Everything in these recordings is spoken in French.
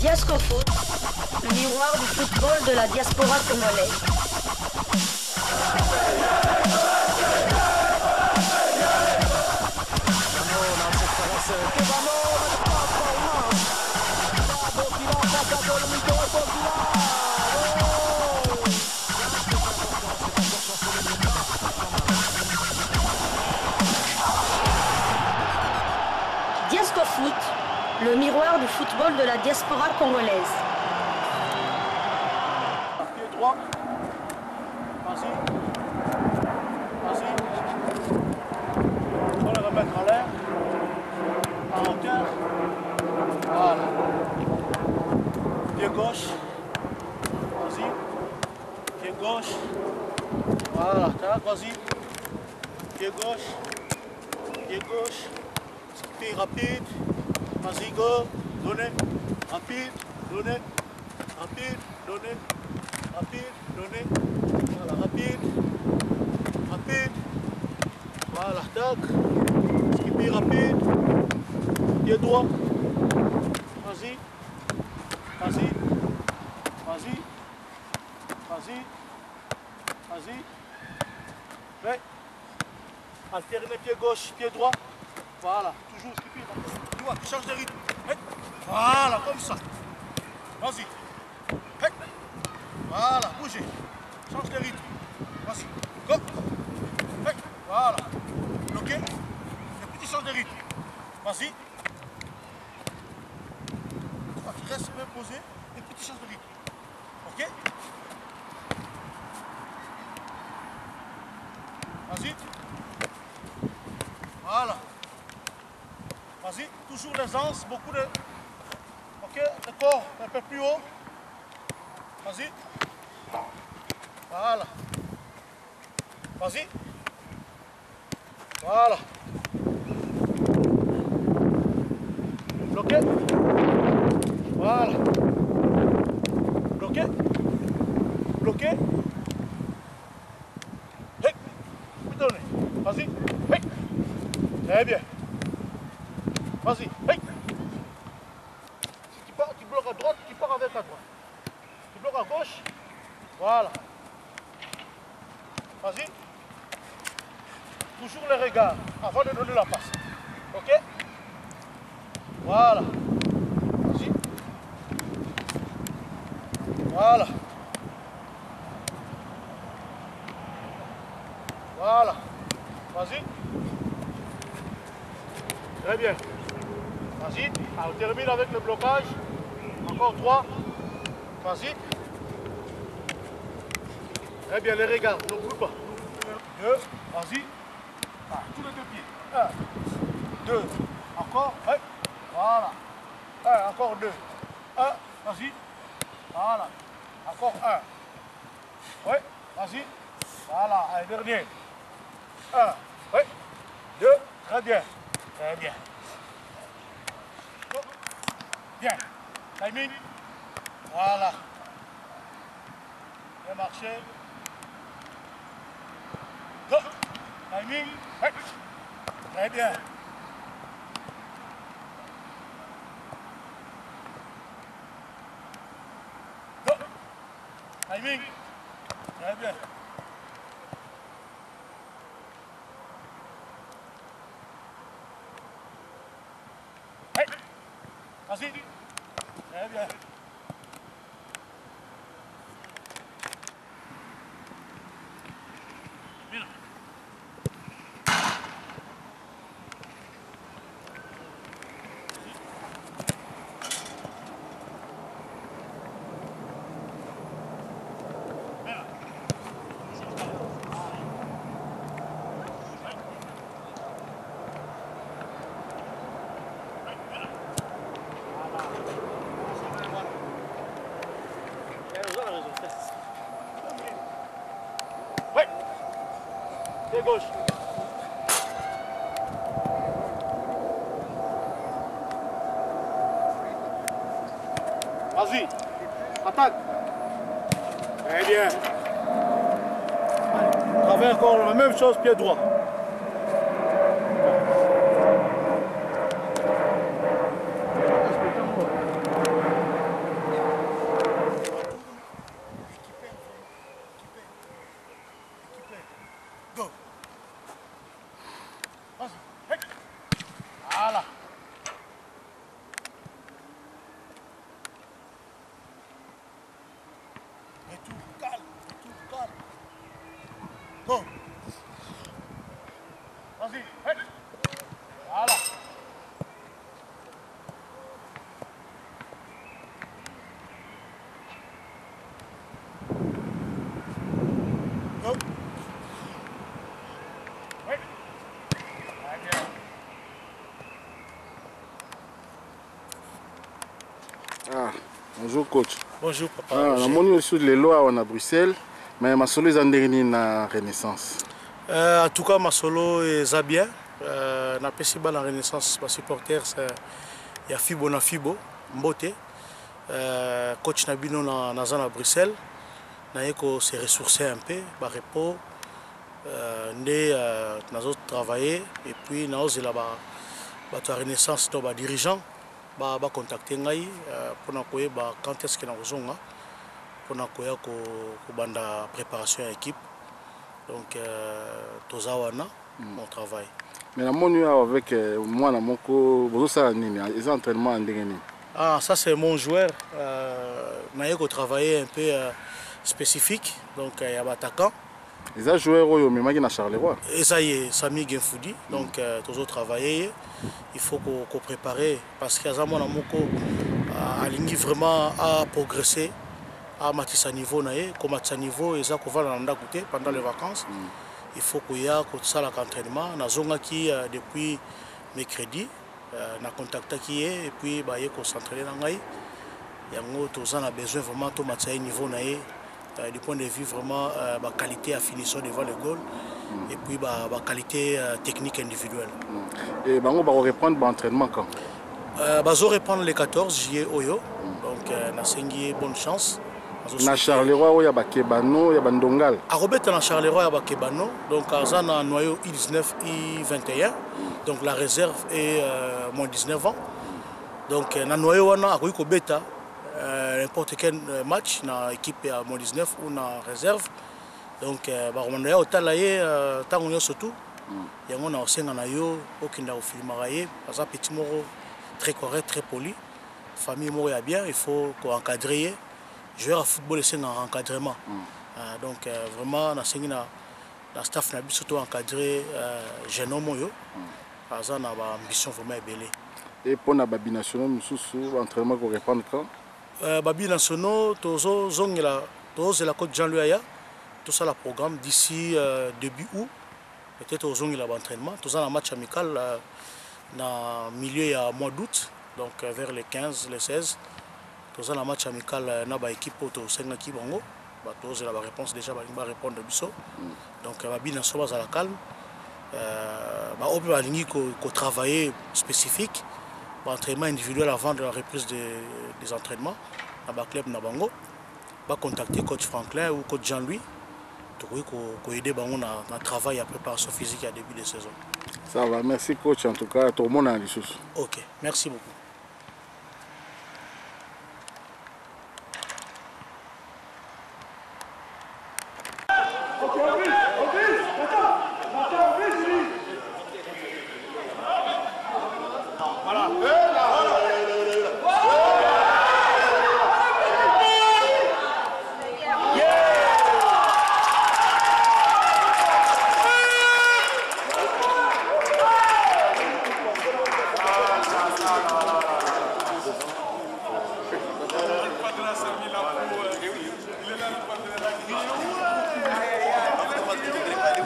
Diasco Foot, le miroir du football de la diaspora congolaise. Diasco Foot, le miroir du football de la diaspora congolaise. Pied droit. Vas-y. Vas-y. Il faut le remettre en l'air. En hauteur. Voilà. Pied gauche. Vas-y. Pied gauche. Voilà. Tac, vas-y. Pied gauche. Pied gauche. Pied rapide. Vas-y, go. Donnez. Rapide. Donnez. Rapide. Donnez. Rapide. Donnez. Voilà. Rapide. Rapide. Voilà. Tac. Skippy rapide. Pied droit. Vas-y. Vas-y. Vas-y. Vas-y. Vas-y. Ouais. Alterner pied gauche, pied droit. Voilà. Toujours skippy. Tu vois, change de rythme. Ouais. Voilà, comme ça. Vas-y. Ouais. Voilà, bougez. Change de rythme. Vas-y. Go. Ouais. Voilà. Bloqué. Le petit change de rythme. Vas-y. Tu restes bien posé et petit change de rythme. Ok? Vas-y. Voilà. Vas-y. Toujours l'aisance, beaucoup de... Ok? Le corps un peu plus haut. Vas-y. Voilà. Vas-y. Voilà. Bloqué. Voilà. Bloqué. Bloqué. Hey. Donne. Vas-y. Hey. Très bien. Vas-y. Hey. Si tu pars, tu bloques à droite, tu pars avec à droite. Tu bloques à gauche. Voilà. Vas-y. Toujours le regard avant de donner la passe. Ok? Voilà. Vas-y. Voilà. Voilà. Vas-y. Très bien. Vas-y. On termine avec le blocage. Encore 3. Vas-y. Très bien, les regards. Ne bouge pas. 2. Vas-y. Ah, tous les deux pieds. 1. 2. Encore. Ouais. Voilà. 1. Encore 2. 1. Vas-y. Voilà. Encore 1. Ouais. Vas-y. Voilà. Allez, dernier. 1. Oui. 2. Très bien. Très bien. Go. Bien. Timing. Voilà. Bien marché. Go. Timing. Oui. Très bien. Go. Timing. Très bien. Vas-y. Très bien. Bien. Ouais. Pied gauche. Vas-y. Attaque. Très bien. Travers encore la même chose, pied droit. Voilà. Et tout calme, Go. Vas-y, hey. Voilà. Go. Ouais. Ah, bonjour coach. Bonjour papa. Ah, on a moni aussi les lois à Bruxelles, mais ma solo est en dernier na Renaissance. En tout cas, ma solo est bien. Na pesi ba la Renaissance, ma supporter il y a Fibo na Fibo, Mbote. Coach Nabino na zana Bruxelles. Na yeko se ressourcer un peu, ba repos. Nous travaillé et puis nous avons la Renaissance de dirigeant ba contacter ngai pour quand est-ce que nous avons pour la préparation à l'équipe. Donc tous on travaille. Mais la moni avec moi na moko bozo ça nini les entraînements en dernier. Ah, ça c'est mon joueur. Na yeko travailler un peu spécifique, donc il y a attaquant. Les joueurs au même na Charleroi. Et ça y est, Sami Genfoudi. Donc toujours travailler. Il faut qu'on prépare parce qu'il y a mon amoko à l'ingui vraiment à progresser à matissa niveau naé comme matissa niveau et ça qu'on va l'anda goûter pendant les vacances. Il faut qu'il y a ça l'entraînement. Na zonga qui depuis mercredi na contacté qui est et puis bah y concentrer dans ngai. Yango tous on a besoin vraiment tout matissa niveau naé. Du point de vue vraiment la qualité à finition devant le goal et puis la qualité technique individuelle. Et on va reprendre l'entraînement quand? On va reprendre le 14 juillet Oyo, donc on a bonne chance. Na Charleroi, il y a Bakebano, il y a Bandongal. À Robert, na Charleroi, il y a Bakebano, donc à un noyau I19, I21, donc la réserve est moins 19 ans. Donc na noyau on a Beta. N'importe quel match dans l'équipe à moins 19 ou dans réserve. Donc, on a talaye tant on surtout. Et on a aussi un ayo aucun au film marié. Parce que petit moro très correct, très poli. Famille moro est bien. Il faut encadrer. Joueur à football c'est un encadrement. Donc vraiment on a la staff n'a surtout encadré jeune homme yo. Parce qu'on a une ambition vraiment belle. Et pour la binationale, nous sommes entraînement pour reprendre quand? Babi nationaux, tous la côte Jean-Louis Aya, tout ça le programme d'ici début août, peut-être aux il a l'entraînement, tout ça un match amical dans le milieu il y a mois d'août, donc vers les 15, les 16, tout ça un match amical dans l'équipe pour tous 5 équipes en haut, tous la réponse déjà va répondre de biso, donc Babi nationaux à la calme, on peut travailler spécifique. Entraînement individuel avant de la reprise des entraînements dans le club Nabango. Va contacter coach Franklin ou coach Jean-Louis pour aider dans le travail à préparation physique à début de saison. Ça va, merci coach en tout cas, tout le monde a les choses. Ok, merci beaucoup.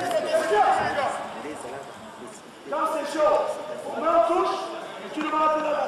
Quand c'est chaud, on met en touche et tu le mets à la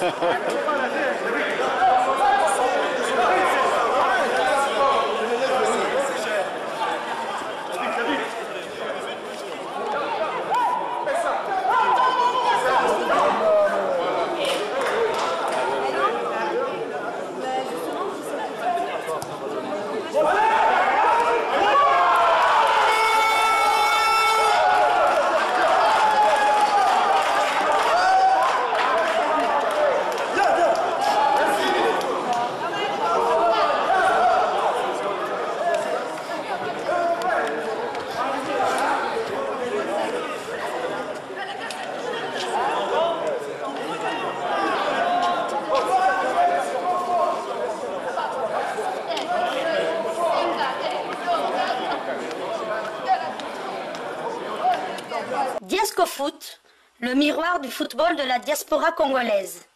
Diesco Foot, le miroir du football de la diaspora congolaise.